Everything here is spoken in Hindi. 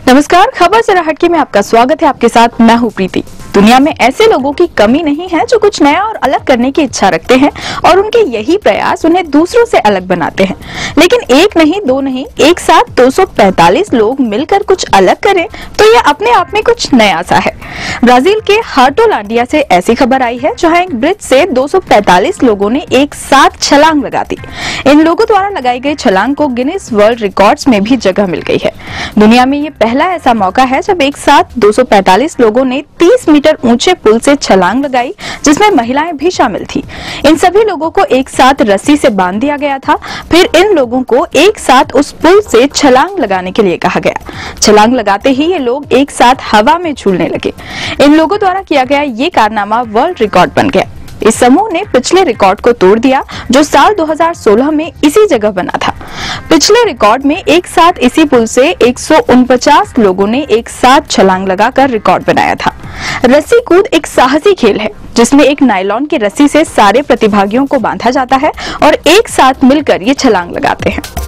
नमस्कार, खबर जरा हटके में आपका स्वागत है। आपके साथ मैं हूँ प्रीति। दुनिया में ऐसे लोगों की कमी नहीं है जो कुछ नया और अलग करने की इच्छा रखते हैं और उनके यही प्रयास उन्हें दूसरों से अलग बनाते हैं। लेकिन एक नहीं, दो नहीं, एक साथ 245 लोग मिलकर कुछ अलग करें तो यह अपने आप में कुछ नया सा है। ब्राजील के हार्टोलांडिया से ऐसी खबर आई है जहां एक ब्रिज से 245 लोगों ने एक साथ छलांग लगा दी। इन लोगों द्वारा लगाई गई छलांग को गिनीज वर्ल्ड रिकॉर्ड्स में भी जगह मिल गई है। दुनिया में ये पहला ऐसा मौका है जब एक साथ 245 लोगों ने 30 मीटर ऊंचे पुल से छलांग लगाई, जिसमें महिलाएं भी शामिल थी। इन सभी लोगों को एक साथ रस्सी से बांध दिया गया था। फिर इन लोगों को एक साथ उस पुल से छलांग लगाने के लिए कहा गया। छलांग लगाते ही ये लोग एक साथ हवा में झूलने लगे। इन लोगों द्वारा किया गया ये कारनामा वर्ल्ड रिकॉर्ड बन गया। इस समूह ने पिछले रिकॉर्ड को तोड़ दिया जो साल 2016 में इसी जगह बना था। पिछले रिकॉर्ड में एक साथ इसी पुल से 149 लोगों ने एक साथ छलांग लगाकर रिकॉर्ड बनाया था। रस्सी कूद एक साहसी खेल है जिसमें एक नायलॉन की रस्सी से सारे प्रतिभागियों को बांधा जाता है और एक साथ मिलकर ये छलांग लगाते हैं।